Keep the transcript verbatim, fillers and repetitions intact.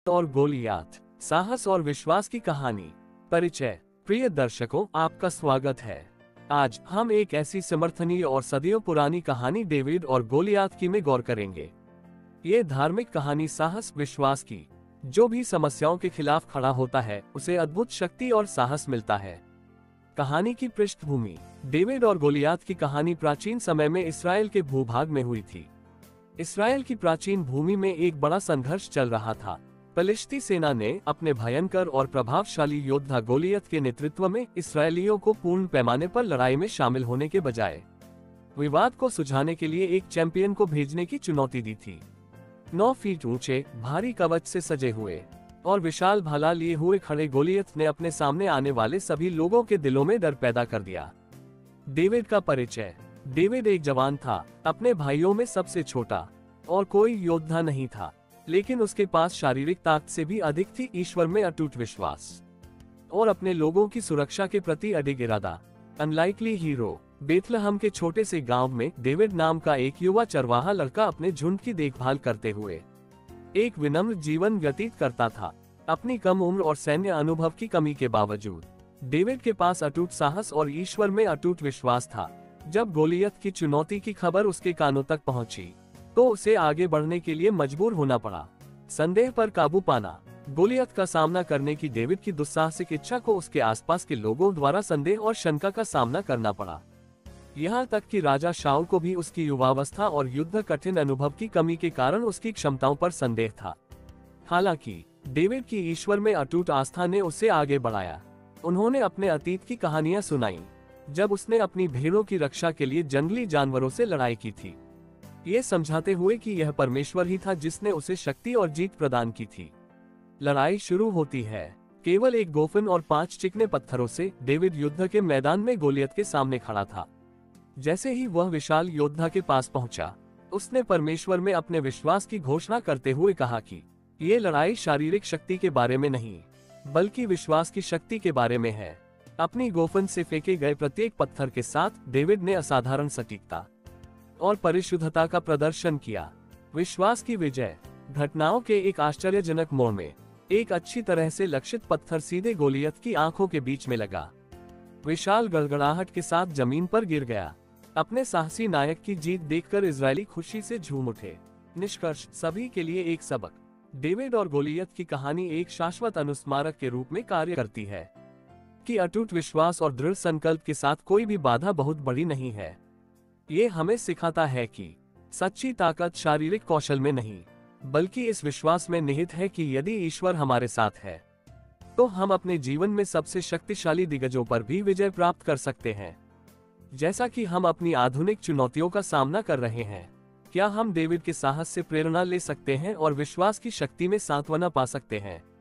और गोलियात, साहस और विश्वास की कहानी। परिचय। प्रिय दर्शकों, आपका स्वागत है। आज हम एक ऐसी समर्थनीय और सदियों पुरानी कहानी डेविड और गोलियात की में गौर करेंगे। ये धार्मिक कहानी साहस, विश्वास की। जो भी समस्याओं के खिलाफ खड़ा होता है उसे अद्भुत शक्ति और साहस मिलता है। कहानी की पृष्ठभूमि। डेविड और गोलियात की कहानी प्राचीन समय में इसराइल के भूभाग में हुई थी। इसराइल की प्राचीन भूमि में एक बड़ा संघर्ष चल रहा था। फलिश्ती सेना ने अपने भयंकर और प्रभावशाली योद्धा गोलियत के नेतृत्व में इसराइलियों को पूर्ण पैमाने पर लड़ाई में शामिल होने के बजाय विवाद को सुलझाने के लिए एक चैंपियन को भेजने की चुनौती दी थी। नौ फीट ऊंचे, भारी कवच से सजे हुए और विशाल भाला लिए हुए खड़े गोलियत ने अपने सामने आने वाले सभी लोगों के दिलों में डर पैदा कर दिया। डेविड का परिचय। डेविड एक जवान था, अपने भाइयों में सबसे छोटा और कोई योद्धा नहीं था, लेकिन उसके पास शारीरिक ताकत से भी अधिक थी ईश्वर में अटूट विश्वास और अपने लोगों की सुरक्षा के प्रति अडिग इरादा। Unlikely hero. बेथलहम के छोटे से गांव में डेविड नाम का एक युवा चरवाहा लड़का अपने झुंड की देखभाल करते हुए एक विनम्र जीवन व्यतीत करता था। अपनी कम उम्र और सैन्य अनुभव की कमी के बावजूद डेविड के पास अटूट साहस और ईश्वर में अटूट विश्वास था। जब गोलियत की चुनौती की खबर उसके कानों तक पहुंची तो उसे आगे बढ़ने के लिए मजबूर होना पड़ा। संदेह पर काबू पाना। गोलियत का सामना करने की डेविड की दुस्साहसिक इच्छा को उसके आसपास के लोगों द्वारा संदेह और शंका का सामना करना पड़ा। यहाँ तक कि राजा शाऊल को भी उसकी युवावस्था और युद्ध कठिन अनुभव की कमी के कारण उसकी क्षमताओं पर संदेह था। हालांकि डेविड की ईश्वर में अटूट आस्था ने उसे आगे बढ़ाया। उन्होंने अपने अतीत की कहानियां सुनाई, जब उसने अपनी भेड़ों की रक्षा के लिए जंगली जानवरों से लड़ाई की थी, ये समझाते हुए कि यह परमेश्वर ही था जिसने उसे शक्ति और जीत प्रदान की थी। लड़ाई शुरू होती है। केवल एक गोफन और पांच चिकने पत्थरों से डेविड युद्ध के मैदान में गोलियत के सामने खड़ा था। जैसे ही वह विशाल योद्धा के पास पहुंचा, उसने परमेश्वर में अपने विश्वास की घोषणा करते हुए कहा कि ये लड़ाई शारीरिक शक्ति के बारे में नहीं, बल्कि विश्वास की शक्ति के बारे में है। अपनी गोफन से फेंके गए प्रत्येक पत्थर के साथ डेविड ने असाधारण सटीकता और परिशुद्धता का प्रदर्शन किया। विश्वास की विजय। घटनाओं के एक आश्चर्यजनक मोड़ में एक अच्छी तरह से लक्षित पत्थर सीधे गोलियत की आंखों के बीच में लगा। विशाल गड़गड़ाहट के साथ जमीन पर गिर गया। अपने साहसी नायक की जीत देखकर इजरायली खुशी से झूम उठे। निष्कर्ष। सभी के लिए एक सबक। डेविड और गोलियत की कहानी एक शाश्वत अनुस्मारक के रूप में कार्य करती है कि अटूट विश्वास और दृढ़ संकल्प के साथ कोई भी बाधा बहुत बड़ी नहीं है। ये हमें सिखाता है कि सच्ची ताकत शारीरिक कौशल में नहीं, बल्कि इस विश्वास में निहित है कि यदि ईश्वर हमारे साथ है तो हम अपने जीवन में सबसे शक्तिशाली दिग्गजों पर भी विजय प्राप्त कर सकते हैं। जैसा कि हम अपनी आधुनिक चुनौतियों का सामना कर रहे हैं, क्या हम डेविड के साहस से प्रेरणा ले सकते हैं और विश्वास की शक्ति में सांत्वना पा सकते हैं?